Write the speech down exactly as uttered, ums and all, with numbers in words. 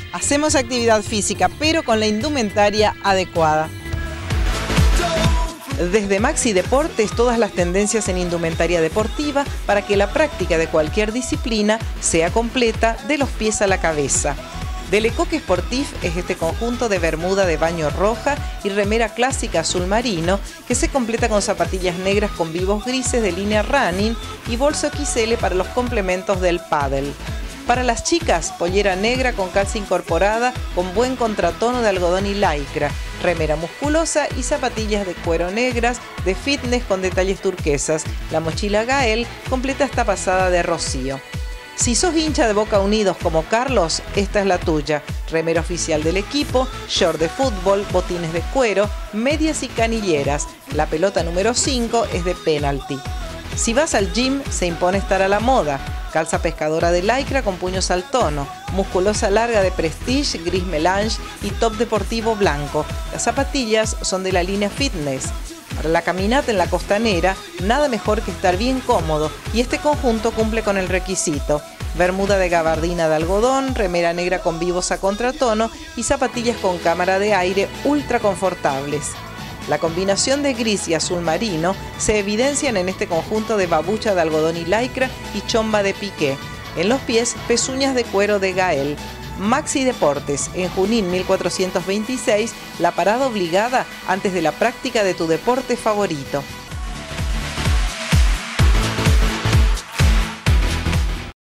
Hacemos actividad física, pero con la indumentaria adecuada. Desde Maxi Deportes, todas las tendencias en indumentaria deportiva para que la práctica de cualquier disciplina sea completa de los pies a la cabeza. De Le Coq Sportif es este conjunto de bermuda de baño roja y remera clásica azul marino que se completa con zapatillas negras con vivos grises de línea running y bolso equis ele para los complementos del pádel. Para las chicas, pollera negra con calza incorporada con buen contratono de algodón y lycra, remera musculosa y zapatillas de cuero negras de fitness con detalles turquesas. La mochila Gael completa esta pasada de rocío. Si sos hincha de Boca Unidos como Carlos, esta es la tuya. Remera oficial del equipo, short de fútbol, botines de cuero, medias y canilleras. La pelota número cinco es de penalti. Si vas al gym, se impone estar a la moda. Calza pescadora de lycra con puños al tono, musculosa larga de Prestige, gris melange y top deportivo blanco. Las zapatillas son de la línea fitness. Para la caminata en la costanera, nada mejor que estar bien cómodo y este conjunto cumple con el requisito. Bermuda de gabardina de algodón, remera negra con vivos a contratono y zapatillas con cámara de aire ultra confortables. La combinación de gris y azul marino se evidencian en este conjunto de babucha de algodón y lycra y chomba de piqué. En los pies, pezuñas de cuero de Gael. Maxi Deportes, en Junín mil cuatrocientos veintiséis, la parada obligada antes de la práctica de tu deporte favorito.